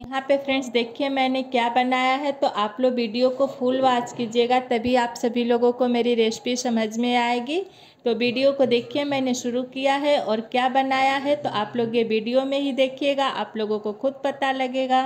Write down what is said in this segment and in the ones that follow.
यहाँ पे फ्रेंड्स देखिए मैंने क्या बनाया है। तो आप लोग वीडियो को फुल वॉच कीजिएगा, तभी आप सभी लोगों को मेरी रेसिपी समझ में आएगी। तो वीडियो को देखिए मैंने शुरू किया है और क्या बनाया है, तो आप लोग ये वीडियो में ही देखिएगा, आप लोगों को खुद पता लगेगा।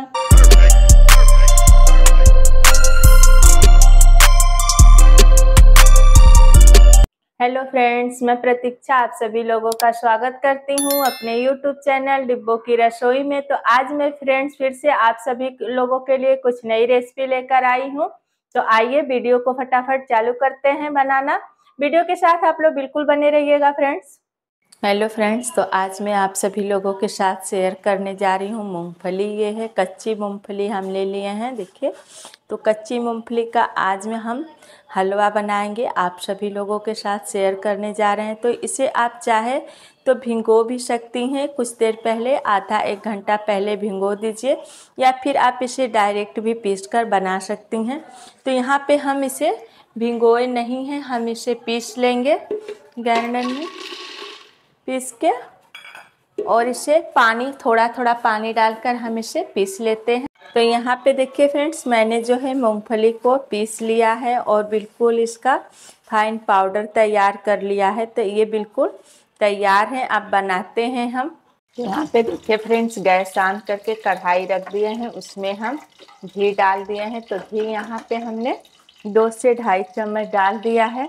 हेलो फ्रेंड्स, मैं प्रतीक्षा आप सभी लोगों का स्वागत करती हूँ अपने यूट्यूब चैनल डिब्बों की रसोई में। तो आज मैं फ्रेंड्स फिर से आप सभी लोगों के लिए कुछ नई रेसिपी लेकर आई हूँ। तो आइए वीडियो को फटाफट चालू करते हैं बनाना। वीडियो के साथ आप लोग बिल्कुल बने रहिएगा फ्रेंड्स। हेलो फ्रेंड्स, तो आज मैं आप सभी लोगों के साथ शेयर करने जा रही हूँ मूंगफली। ये है कच्ची मूंगफली हम ले लिए हैं। देखिए, तो कच्ची मूंगफली का आज में हम हलवा बनाएंगे, आप सभी लोगों के साथ शेयर करने जा रहे हैं। तो इसे आप चाहे तो भिगो भी सकती हैं कुछ देर पहले, आधा एक घंटा पहले भिगो दीजिए, या फिर आप इसे डायरेक्ट भी पीस कर बना सकती हैं। तो यहाँ पे हम इसे भिगोए नहीं हैं, हम इसे पीस लेंगे ग्राइंडर में पीस के, और इसे पानी थोड़ा थोड़ा पानी डालकर हम इसे पीस लेते हैं। तो यहाँ पे देखिए फ्रेंड्स, मैंने जो है मूंगफली को पीस लिया है और बिल्कुल इसका फाइन पाउडर तैयार कर लिया है। तो ये बिल्कुल तैयार है, अब बनाते हैं हम। यहाँ पे देखिए फ्रेंड्स, गैस ऑन करके कढ़ाई रख दिए हैं, उसमें हम घी डाल दिए हैं। तो घी यहाँ पे हमने 2 से 2.5 चम्मच डाल दिया है।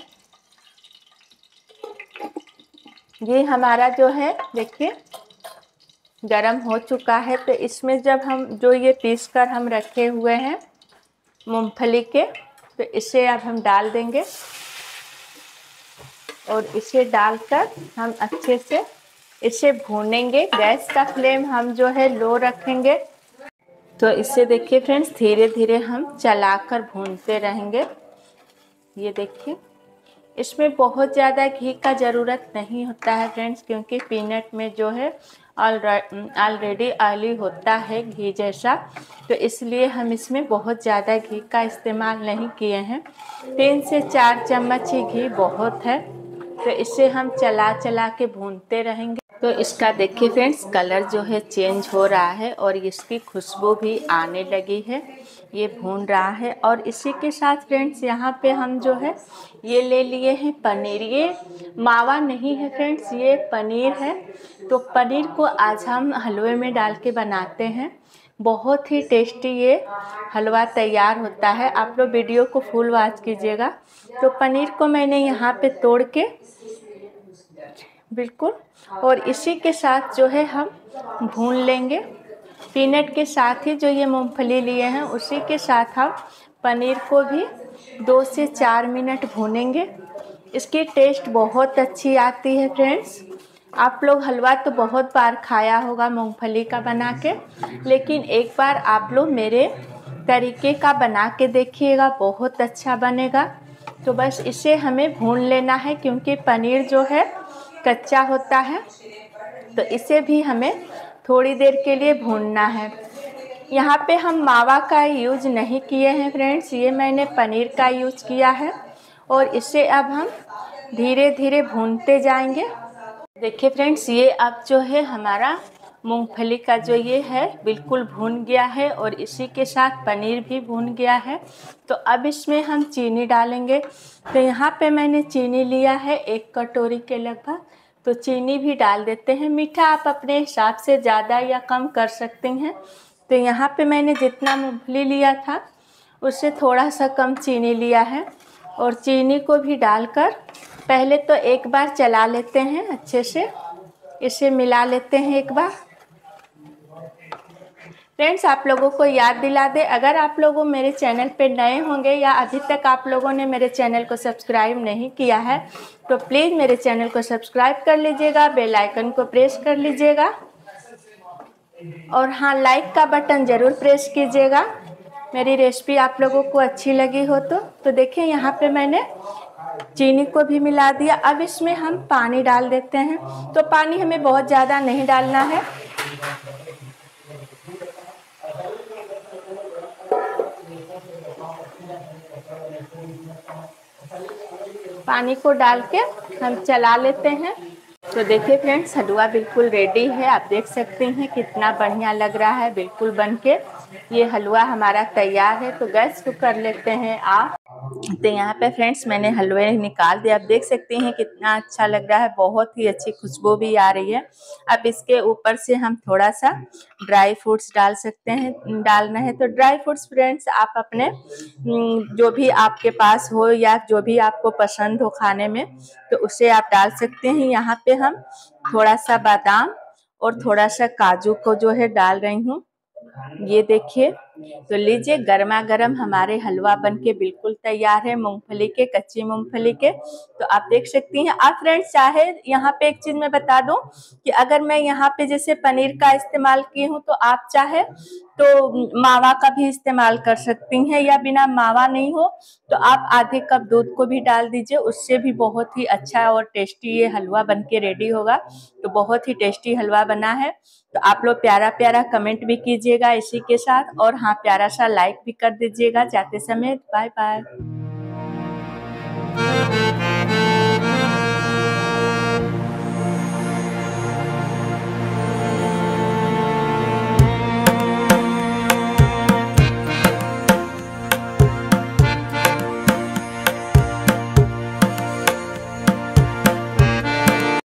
ये हमारा जो है देखिए गरम हो चुका है। तो इसमें जब हम जो ये पीस कर हम रखे हुए हैं मूंगफली के, तो इसे अब हम डाल देंगे और इसे डालकर हम अच्छे से इसे भूनेंगे। गैस का फ्लेम हम जो है लो रखेंगे। तो इसे देखिए फ्रेंड्स, धीरे धीरे हम चलाकर भूनते रहेंगे। ये देखिए, इसमें बहुत ज़्यादा घी का ज़रूरत नहीं होता है फ्रेंड्स, क्योंकि पीनट में जो है ऑलरेडी ऑयली होता है घी जैसा। तो इसलिए हम इसमें बहुत ज़्यादा घी का इस्तेमाल नहीं किए हैं। 3 से 4 चम्मच ही घी बहुत है। तो इसे हम चला चला के भूनते रहेंगे। तो इसका देखिए फ्रेंड्स, कलर जो है चेंज हो रहा है और इसकी खुशबू भी आने लगी है। ये भून रहा है। और इसी के साथ फ्रेंड्स, यहाँ पे हम जो है ये ले लिए हैं पनीर। ये मावा नहीं है फ्रेंड्स, ये पनीर है। तो पनीर को आज हम हलवे में डाल के बनाते हैं। बहुत ही टेस्टी ये हलवा तैयार होता है। आप लोग वीडियो को फुल वॉच कीजिएगा। तो पनीर को मैंने यहाँ पे तोड़ के बिल्कुल, और इसी के साथ जो है हम भून लेंगे। पीनट के साथ ही जो ये मूंगफली लिए हैं उसी के साथ हम पनीर को भी 2 से 4 मिनट भूनेंगे। इसकी टेस्ट बहुत अच्छी आती है फ्रेंड्स। आप लोग हलवा तो बहुत बार खाया होगा मूंगफली का बना के, लेकिन एक बार आप लोग मेरे तरीके का बना के देखिएगा, बहुत अच्छा बनेगा। तो बस इसे हमें भून लेना है, क्योंकि पनीर जो है कच्चा होता है। तो इसे भी हमें थोड़ी देर के लिए भूनना है। यहाँ पे हम मावा का यूज नहीं किए हैं फ्रेंड्स, ये मैंने पनीर का यूज किया है। और इसे अब हम धीरे धीरे भूनते जाएंगे। देखिए फ्रेंड्स, ये अब जो है हमारा मूंगफली का जो ये है बिल्कुल भून गया है, और इसी के साथ पनीर भी भून गया है। तो अब इसमें हम चीनी डालेंगे। तो यहाँ पे मैंने चीनी लिया है 1 कटोरी के लगभग। तो चीनी भी डाल देते हैं। मीठा आप अपने हिसाब से ज़्यादा या कम कर सकते हैं। तो यहाँ पे मैंने जितना मूंगफली लिया था उससे थोड़ा सा कम चीनी लिया है। और चीनी को भी डालकर पहले तो एक बार चला लेते हैं, अच्छे से इसे मिला लेते हैं एक बार। फ्रेंड्स, आप लोगों को याद दिला दे, अगर आप लोगों मेरे चैनल पे नए होंगे या अभी तक आप लोगों ने मेरे चैनल को सब्सक्राइब नहीं किया है, तो प्लीज़ मेरे चैनल को सब्सक्राइब कर लीजिएगा, बेल आइकन को प्रेस कर लीजिएगा, और हाँ, लाइक का बटन ज़रूर प्रेस कीजिएगा मेरी रेसिपी आप लोगों को अच्छी लगी हो तो देखिए, यहाँ पे मैंने चीनी को भी मिला दिया। अब इसमें हम पानी डाल देते हैं। तो पानी हमें बहुत ज़्यादा नहीं डालना है। पानी को डाल के हम चला लेते हैं। तो देखिए फ्रेंड्स, हलवा बिल्कुल रेडी है। आप देख सकते हैं कितना बढ़िया लग रहा है बिल्कुल बनके। ये हलवा हमारा तैयार है। तो गैस को कर लेते हैं आप। तो यहाँ पे फ्रेंड्स मैंने हलवे निकाल दिया। आप देख सकते हैं कितना अच्छा लग रहा है, बहुत ही अच्छी खुशबू भी आ रही है। अब इसके ऊपर से हम थोड़ा सा ड्राई फ्रूट्स डाल सकते हैं। डालना है तो ड्राई फ्रूट्स फ्रेंड्स आप अपने जो भी आपके पास हो या जो भी आपको पसंद हो खाने में, तो उसे आप डाल सकते हैं। यहाँ पे हम थोड़ा सा बादाम और थोड़ा सा काजू को जो है डाल रही हूँ। ये देखिए, तो लीजिए गरमा गरम हमारे हलवा बनके बिल्कुल तैयार है, मूंगफली के, कच्ची मूंगफली के। तो आप देख सकती हैं। आप फ्रेंड्स चाहे यहाँ पे एक चीज मैं बता दूं कि अगर मैं यहाँ पे जैसे पनीर का इस्तेमाल की हूँ, तो आप चाहे तो मावा का भी इस्तेमाल कर सकती हैं, या बिना मावा नहीं हो तो आप आधे कप दूध को भी डाल दीजिए, उससे भी बहुत ही अच्छा और टेस्टी ये हलवा बनके रेडी होगा। तो बहुत ही टेस्टी हलवा बना है। तो आप लोग प्यारा प्यारा कमेंट भी कीजिएगा इसी के साथ, और हाँ प्यारा सा लाइक भी कर दीजिएगा जाते समय। Bye bye.